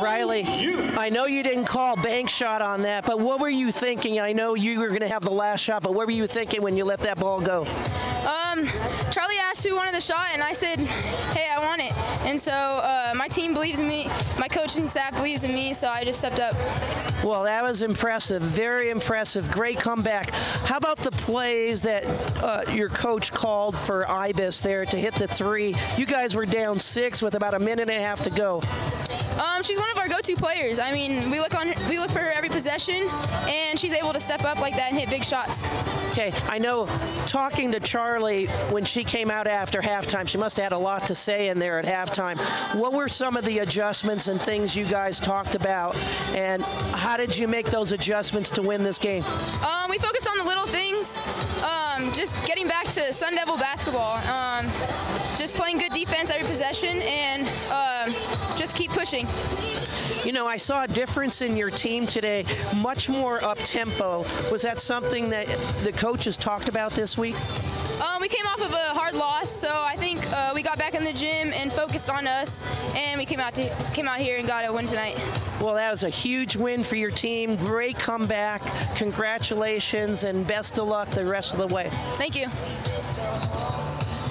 Reili, I know you didn't call bank shot on that, but what were you thinking? I know you were going to have the last shot, but what were you thinking when you let that ball go? Charlie asked who wanted the shot, and I said, hey, I want it. And so my team believes in me, my coaching staff believes in me, so I just stepped up. Well, that was impressive, very impressive, great comeback. How about the plays that your coach called for Ibis there to hit the three? You guys were down 6 with about a minute and a half to go. She's one of our go-to players. I mean, we look for her every possession, and she's able to step up like that and hit big shots. Okay, I know talking to Charlie when she came out after halftime, she must have had a lot to say in there at halftime. What were some of the adjustments and things you guys talked about, and how did you make those adjustments to win this game? We focused on the little things, just getting back to Sun Devil basketball, just playing good defense every possession, and just keep pushing. You know, I saw a difference in your team today, much more up-tempo. Was that something that the coaches talked about this week? We came off of a hard loss, so I think we got back in the gym and focused on us, and we came out here and got a win tonight. Well, that was a huge win for your team. Great comeback. Congratulations, and best of luck the rest of the way. Thank you.